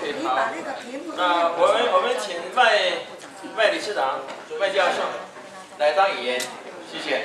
OK， 好。那我们请麦理事长、麦教授来当语言，谢谢。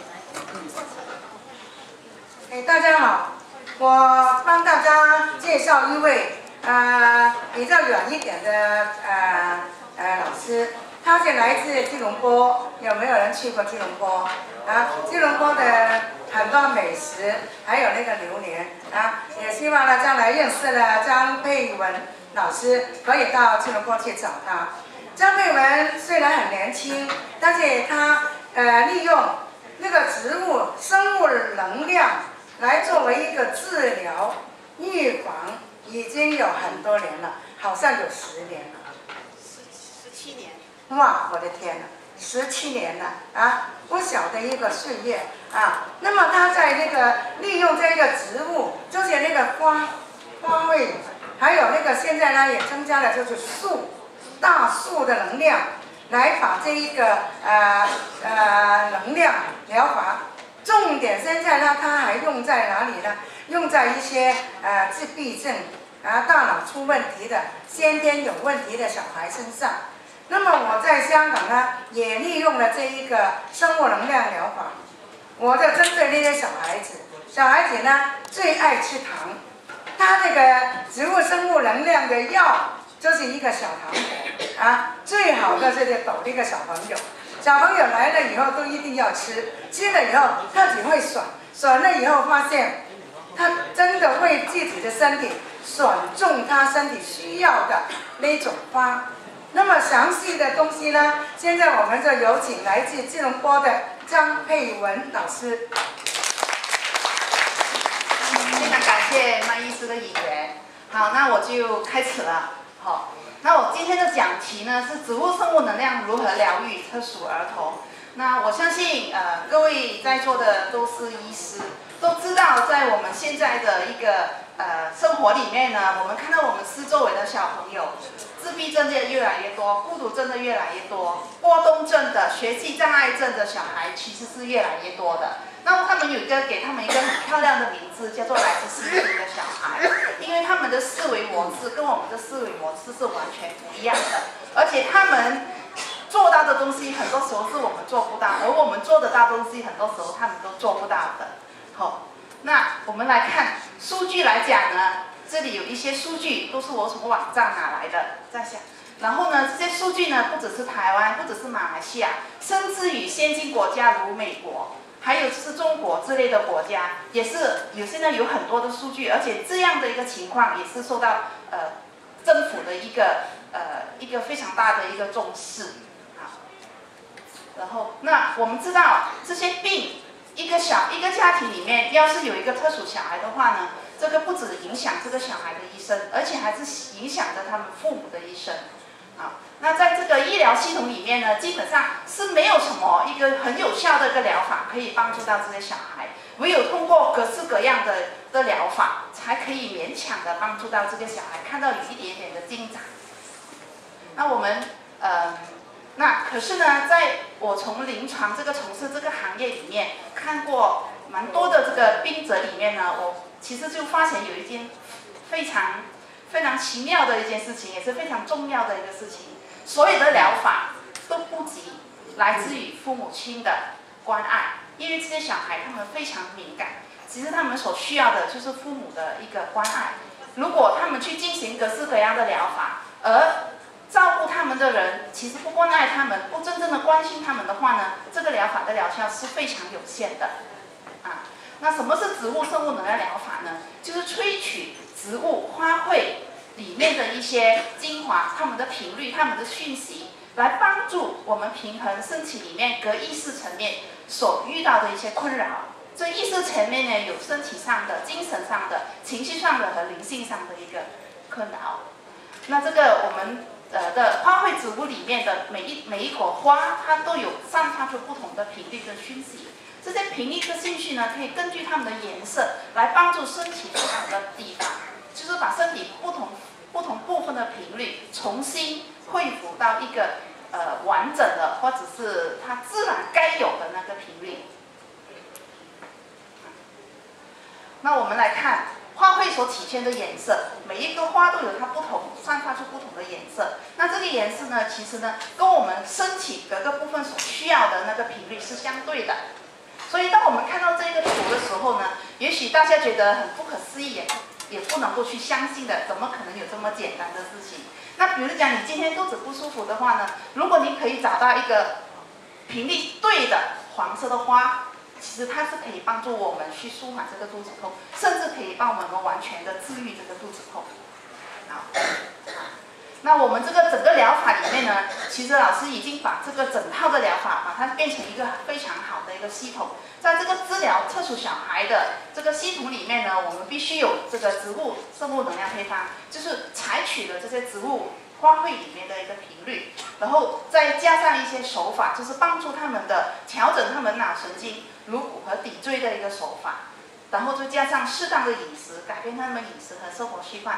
大家好，我帮大家介绍一位比较远一点的老师，他是来自吉隆坡，有没有人去过吉隆坡？吉隆坡的很多美食，还有那个榴莲也希望呢将来认识了张佩文老师，可以到吉隆坡去找他。张佩文虽然很年轻，但是他利用那个植物生物能量来作为一个治疗预防，已经有很多年了，好像有10年了。 17年。 哇，我的天哪！17年了不小的一个岁月那么他在那个利用这个植物，就是那个花卉，还有那个现在呢也增加了就是大树的能量，来把这一个能量疗法。重点现在呢，它还用在哪里呢？用在一些自闭症大脑出问题的、先天有问题的小孩身上。那么我在香港呢，也利用了这一个生物能量疗法，我就针对那些小孩子呢最爱吃糖，他那个植物生物能量的药就是一个小糖果最好的就是抖那个小朋友。小朋友来了以后都一定要吃，吃了以后他只会选了以后发现，他真的为自己的身体选中他身体需要的那种花。那么详细的东西呢，现在我们就有请来自吉隆坡的张佩文老师。 非常感谢麦医师的引言。好，那我就开始了。好。那我今天的讲题呢是植物生物能量如何疗愈特殊儿童。那我相信各位在座的都是医师，都知道在我们现在的一个生活里面呢，我们看到我们四周围的小朋友，自闭症的越来越多，孤独症的越来越多，过动症的、学习障碍症的小孩其实是越来越多的。那么他们给他们一个很漂亮的名字，叫做来自星星的小孩，因为他们的思维模式跟我们的思维模式是完全不一样的，而且他们做到的东西很多时候是我们做不到，而我们做得到的东西很多时候他们都做不到的。好，那我们来看数据来讲呢，这里有一些数据都是我从网站拿来的，在想。然后呢，这些数据呢不只是台湾，不只是马来西亚，甚至于先进国家如美国。还有就是中国之类的国家，也是现在有很多的数据，而且这样的一个情况也是受到政府的一个非常大的一个重视。好，然后那我们知道这些病，一个家庭里面要是有一个特殊小孩的话呢，这个不只影响这个小孩的一生，而且还是影响着他们父母的一生。那在这个医疗系统里面呢，基本上是没有什么一个很有效的一个疗法可以帮助到这些小孩，唯有通过各式各样的疗法，才可以勉强的帮助到这个小孩看到有一点点的进展。那我们那可是呢，在我从临床从事这个行业里面看过蛮多的这个病者里面呢，我其实就发现有一件非常奇妙的一件事情，也是非常重要的一个事情。所有的疗法都不及来自于父母亲的关爱，因为这些小孩他们非常敏感，其实他们所需要的就是父母的一个关爱。如果他们去进行各式各样的疗法，而照顾他们的人其实不关爱他们，不真正的关心他们的话呢，这个疗法的疗效是非常有限的。那什么是植物生物能量疗法呢？就是萃取植物花卉里面的一些精华，它们的频率、它们的讯息，来帮助我们平衡身体里面各意识层面所遇到的一些困扰。这意识层面呢，有身体上的、精神上的、情绪上的和灵性上的一个困扰。那这个我们的花卉植物里面的每一朵花，它都有散发出不同的频率跟讯息。这些频率跟讯息呢，可以根据它们的颜色来帮助身体不同的地方，就是把身体不同部分的频率重新恢复到一个完整的，或者是它自然该有的那个频率。那我们来看花卉所体现的颜色， 每一个花都有它不同，散发出不同的颜色。那这个颜色呢，其实呢，跟我们身体各个部分所需要的那个频率是相对的。所以，当我们看到这个图的时候呢，也许大家觉得很不可思议，也不能够去相信的，怎么可能有这么简单的事情？那比如讲，你今天肚子不舒服的话呢，如果你可以找到一个频率对的黄色的花，其实它是可以帮助我们去舒缓这个肚子痛，甚至可以帮我们完全的治愈这个肚子痛。好，那我们这个整个疗法里面呢，其实老师已经把这个整套的疗法把它变成一个非常好的一个系统。在这个治疗特殊小孩的这个系统里面呢，我们必须有这个植物生物能量配方，就是采取了这些植物花卉里面的一个频率，然后再加上一些手法，就是帮助他们的调整他们脑神经、颅骨和骶椎的一个手法，然后再加上适当的饮食，改变他们饮食和生活习惯，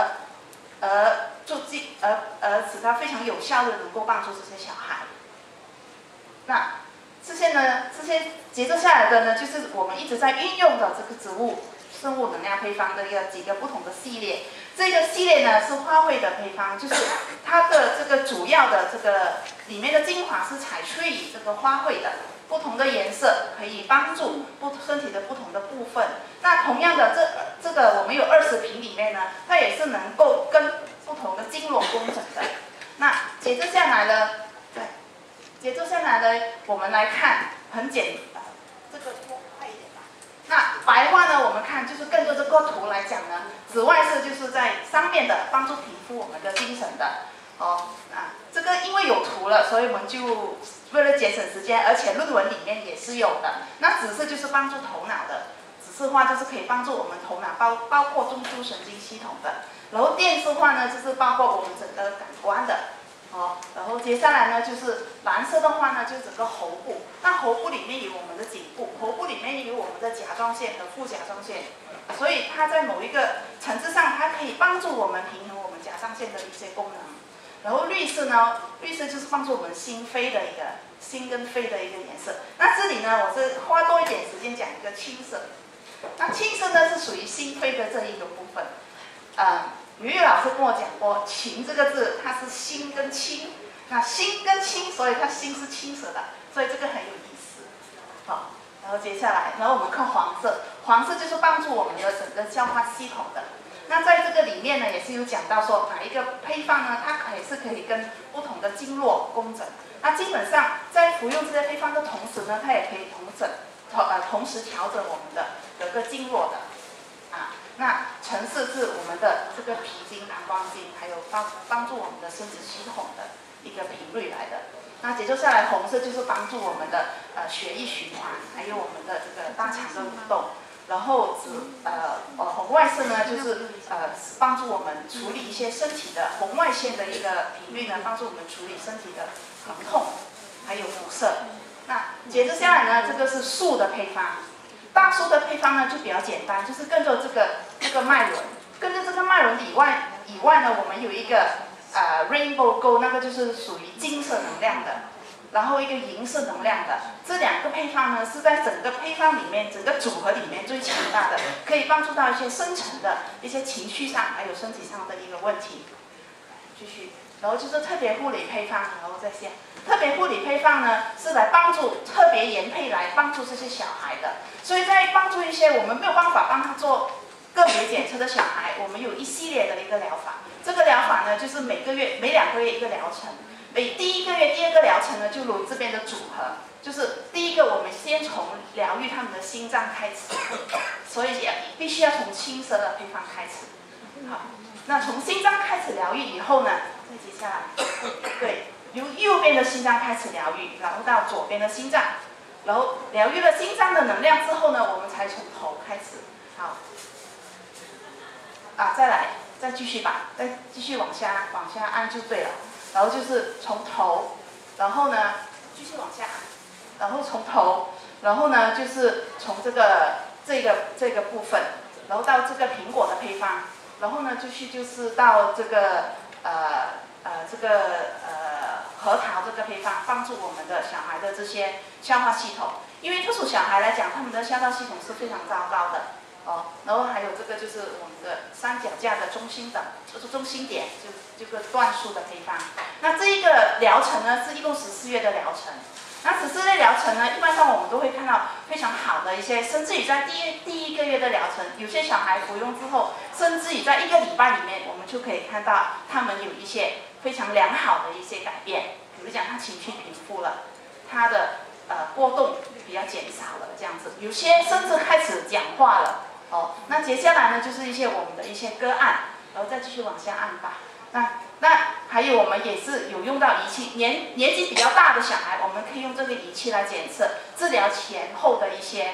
使它非常有效的能够帮助这些小孩。那这些接着下来的呢，就是我们一直在运用的这个植物生物能量配方的几个不同的系列。这个系列呢是花卉的配方，就是它的这个主要的这个里面的精华是采取以这个花卉的不同的颜色，可以帮助身体的不同的部分。那同样的，这个我们有20瓶里面呢，它也是能够跟不同的经络工整的。那接着下来呢，我们来看很简单，这个多快一点吧。那白话呢，我们看就是跟着这个图来讲呢，紫外线就是在上面的帮助皮肤我们的精神的。这个因为有图了，所以我们就为了节省时间，而且论文里面也是有的。那紫色就是帮助头脑的，紫色化就是可以帮助我们头脑包括中枢神经系统的。然后靛色化呢，就是包括我们整个感官的。然后接下来呢，就是蓝色的话呢，就是整个喉部。那喉部里面有我们的颈部，喉部里面有我们的甲状腺和副甲状腺，所以它在某一个层次上，它可以帮助我们平衡我们甲状腺的一些功能。然后绿色呢，绿色就是帮助我们心肺的心跟肺的一个颜色。那这里呢，我是花多一点时间讲一个青色。那青色呢是属于心肺的这一个部分。于玉老师跟我讲过，情这个字它是心跟青，那心跟青，所以它心是青色的，所以这个很有意思。好，然后接下来，然后我们看黄色，黄色就是帮助我们的整个消化系统的。那在这个里面呢，也是有讲到说哪一个配方呢，它可以跟不同的经络工整。那基本上在服用这些配方的同时呢，它也可以同时调整我们的各个经络的。那橙色是我们的这个脾经、膀胱经，还有帮助我们的生殖系统的一个频率来的。那接着下来，红色就是帮助我们的血液循环，还有我们的这个大肠的蠕动。然后红外色呢，就是帮助我们处理一些身体的红外线的一个频率呢，帮助我们处理身体的疼痛，还有辐射。那接着下来呢，这个是树的配方。大树的配方呢就比较简单，就是跟着这个脉轮，跟着这个脉轮以外呢，我们有一个Rainbow Gold， 那个就是属于金色能量的，然后一个银色能量的。这两个配方呢是在整个配方里面，整个组合里面最强大的，可以帮助到一些深层的一些情绪上还有身体上的一个问题。继续，然后就是特别护理配方，然后再下。特别护理配方呢是来帮助特别研配来帮助这些小孩的，所以在帮助一些我们没有办法帮他做个别检测的小孩，我们有一系列的一个疗法。这个疗法呢就是每2个月一个疗程，第1个月、第2个疗程呢就如这边的组合，就是第一个我们先从疗愈他们的心脏开始，所以也必须要从青色的配方开始。好，那从心脏开始疗愈以后呢，再接下来，对。由右边的心脏开始疗愈，然后到左边的心脏，然后疗愈了心脏的能量之后呢，我们才从头开始。好，再继续吧，再继续往下按就对了。然后就是从头，然后呢继续往下按，然后从头，然后呢就是从这个部分，然后到这个苹果的配方，然后呢继续就是到这个核桃这个配方，帮助我们的小孩的这些消化系统。因为特殊小孩来讲，他们的消化系统是非常糟糕的， 然后还有这个就是我们的三脚架的中心的，就是中心点，就这个椴树的配方。那这一个疗程呢，是一共14月的疗程。那14类疗程呢，一般上我们都会看到非常好的一些，甚至于在第一个月的疗程，有些小孩服用之后，甚至于在1个礼拜里面，我们就可以看到他们有一些非常良好的一些改变。比如讲，他情绪平复了，他的波动比较减少了，这样子，有些甚至开始讲话了。那接下来呢，就是一些我们的一些个案，然后再继续往下按吧。那还有我们也是有用到仪器，年纪比较大的小孩，我们可以用这个仪器来检测治疗前后的一些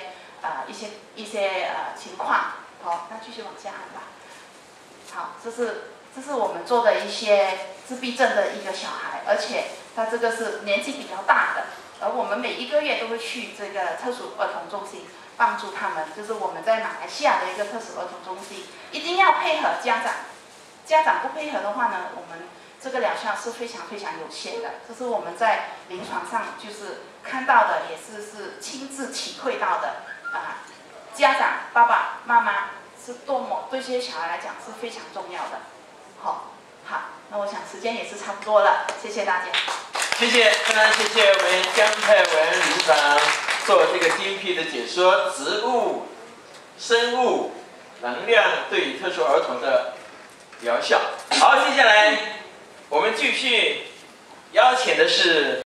情况。好，那继续往下按吧。好，这是我们做的一些自闭症的一个小孩，而且他这个是年纪比较大的，而我们每1个月都会去这个特殊儿童中心帮助他们，就是我们在马来西亚的一个特殊儿童中心，一定要配合家长。家长不配合的话呢，我们这个疗效是非常非常有限的。这是我们在临床上就是看到的，也是亲自体会到的家长爸爸妈妈是多么对这些小孩来讲是非常重要的。好，那我想时间也是差不多了，谢谢大家。 谢谢，非常谢谢我们江泰文理事长做这个精辟的解说，植物、生物、能量对特殊儿童的疗效。好，接下来我们继续邀请的是